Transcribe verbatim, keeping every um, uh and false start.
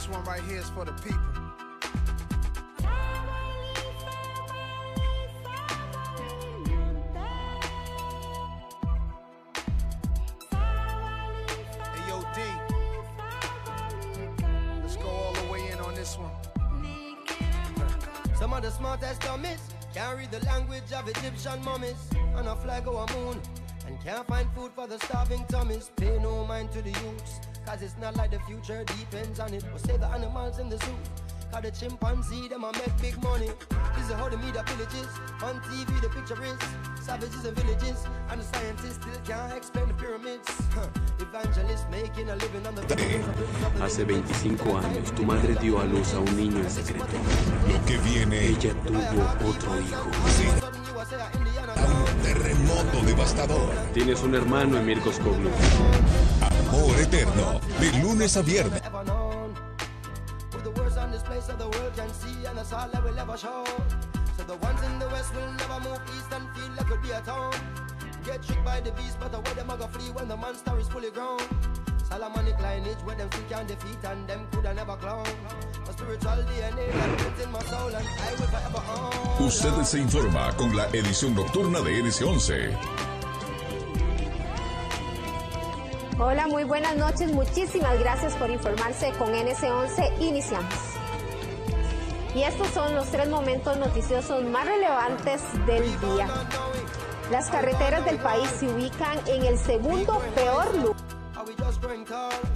This one right here is for the people. Hey, yo, D. Let's go all the way in on this one. Some of the smartest dummies can't read the language of Egyptian mummies. On a flag or a moon, and can't find food for the starving tummies. Pay no mind to the youths, cause it's not like the future depends on it. But save the animals in the zoo, cause the chimpanzee, them a make big money. This is how the media villages, on T V the picture is savages and villages, and the scientists still can't explain the pyramids. Huh. Evangelists making a living on the Hace veinticinco años, tu madre dio a luz a un niño en secreto. Lo que viene. Ella tuvo otro hijo. Sí. Un terremoto devastador. Tienes un hermano, Emir Koskoglu. Amor eterno, de lunes a viernes. Salamanic lineage where them still can't defeat and them coulda never clown. My spiritual D N A that built in my soul and I will forever own. Usted se informa con la edición nocturna de N S once. Hola, muy buenas noches. Muchísimas gracias por informarse con N S once. Iniciamos. Y estos son los tres momentos noticiosos más relevantes del día. Las carreteras del país se ubican en el segundo peor lugar. Are we just growing tall?